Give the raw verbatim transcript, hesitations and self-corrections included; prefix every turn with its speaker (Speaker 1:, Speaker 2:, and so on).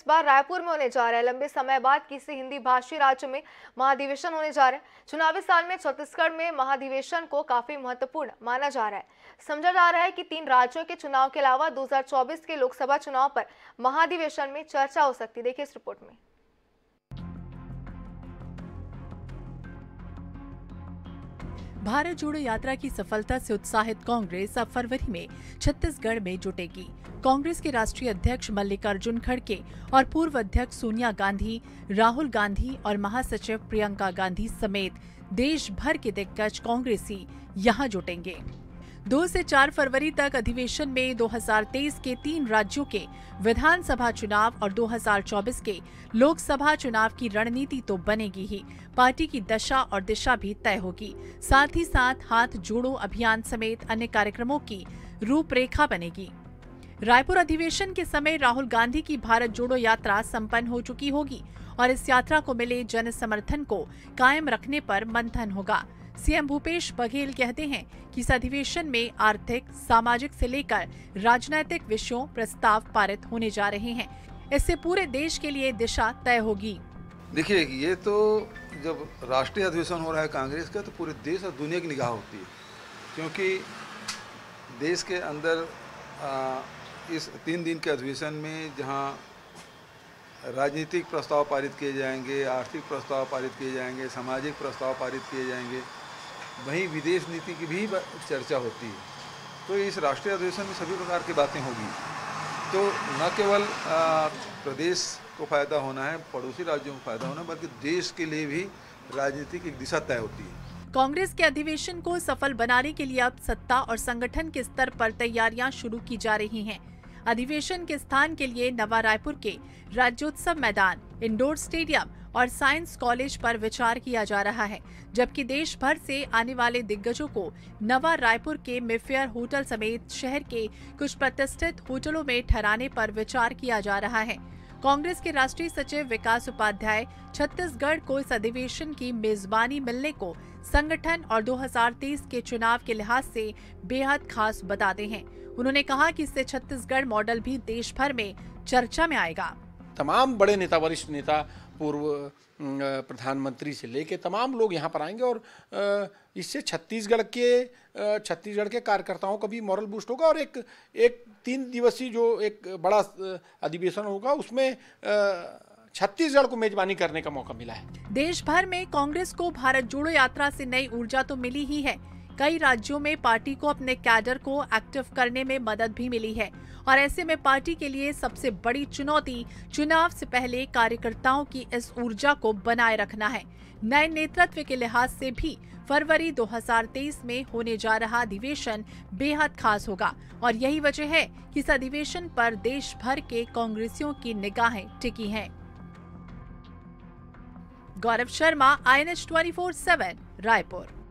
Speaker 1: बार रायपुर में होने जा रहा है। लंबे समय बाद किसी हिंदी भाषी राज्य में महाधिवेशन होने जा रहा है। चुनावी साल में छत्तीसगढ़ में महाधिवेशन को काफी महत्वपूर्ण माना जा रहा है। समझा जा रहा है कि तीन राज्यों के चुनाव के अलावा दो हज़ार चौबीस के लोकसभा चुनाव पर महाधिवेशन में चर्चा हो सकती है। देखिए इस रिपोर्ट में।
Speaker 2: भारत जोड़ो यात्रा की सफलता से उत्साहित कांग्रेस अब फरवरी में छत्तीसगढ़ में जुटेगी। कांग्रेस के राष्ट्रीय अध्यक्ष मल्लिकार्जुन खड़गे और पूर्व अध्यक्ष सोनिया गांधी, राहुल गांधी और महासचिव प्रियंका गांधी समेत देश भर के दिग्गज कांग्रेसी यहां जुटेंगे। दो से चार फरवरी तक अधिवेशन में दो हज़ार तेईस के तीन राज्यों के विधानसभा चुनाव और दो हज़ार चौबीस के लोकसभा चुनाव की रणनीति तो बनेगी ही, पार्टी की दशा और दिशा भी तय होगी। साथ ही साथ हाथ जोड़ो अभियान समेत अन्य कार्यक्रमों की रूपरेखा बनेगी। रायपुर अधिवेशन के समय राहुल गांधी की भारत जोड़ो यात्रा संपन्न हो चुकी होगी और इस यात्रा को मिले जन समर्थन को कायम रखने पर मंथन होगा। सीएम भूपेश बघेल कहते हैं कि इस अधिवेशन में आर्थिक, सामाजिक से लेकर राजनीतिक विषयों प्रस्ताव पारित होने जा रहे हैं। इससे पूरे देश के लिए दिशा तय होगी।
Speaker 3: देखिए, ये तो जब राष्ट्रीय अधिवेशन हो रहा है कांग्रेस का, तो पूरे देश और दुनिया की निगाह होती है, क्योंकि देश के अंदर आ, इस तीन दिन के अधिवेशन में जहाँ राजनीतिक प्रस्ताव पारित किए जाएंगे, आर्थिक प्रस्ताव पारित किए जाएंगे, सामाजिक प्रस्ताव पारित किए जाएंगे, वहीं विदेश नीति की भी चर्चा होती है। तो इस राष्ट्रीय अधिवेशन में सभी प्रकार की बातें होगी। तो न केवल प्रदेश को फायदा होना है, पड़ोसी राज्यों को फायदा होना है, बल्कि देश के लिए भी राजनीतिक एक दिशा तय होती है।
Speaker 2: कांग्रेस के अधिवेशन को सफल बनाने के लिए अब सत्ता और संगठन के स्तर पर तैयारियां शुरू की जा रही हैं। अधिवेशन के स्थान के लिए नवा रायपुर के राज्योत्सव मैदान, इंडोर स्टेडियम और साइंस कॉलेज पर विचार किया जा रहा है, जबकि देश भर से आने वाले दिग्गजों को नवा रायपुर के मेफेयर होटल समेत शहर के कुछ प्रतिष्ठित होटलों में ठहराने पर विचार किया जा रहा है। कांग्रेस के राष्ट्रीय सचिव विकास उपाध्याय छत्तीसगढ़ को इस अधिवेशन की मेजबानी मिलने को संगठन और दो हज़ार तेईस के चुनाव के लिहाज से बेहद खास बताते हैं। उन्होंने कहा कि इससे छत्तीसगढ़ मॉडल भी देश भर में चर्चा में आएगा।
Speaker 4: तमाम बड़े नेता, वरिष्ठ नेता, पूर्व प्रधानमंत्री से लेके तमाम लोग यहाँ पर आएंगे और इससे छत्तीसगढ़ के छत्तीसगढ़ के कार्यकर्ताओं का भी मॉरल बूस्ट होगा और एक एक तीन दिवसीय जो एक बड़ा अधिवेशन होगा उसमें छत्तीसगढ़ को मेजबानी करने का मौका मिला है।
Speaker 2: देश भर में कांग्रेस को भारत जोड़ो यात्रा से नई ऊर्जा तो मिली ही है, कई राज्यों में पार्टी को अपने कैडर को एक्टिव करने में मदद भी मिली है और ऐसे में पार्टी के लिए सबसे बड़ी चुनौती चुनाव से पहले कार्यकर्ताओं की इस ऊर्जा को बनाए रखना है। नए नेतृत्व के लिहाज से भी फरवरी दो हज़ार तेईस में होने जा रहा अधिवेशन बेहद खास होगा और यही वजह है कि इस अधिवेशन पर देश भर के कांग्रेसियों की निगाहें टिकी हैं। Gaurav Sharma, I N H चौबीस सात, रायपुर।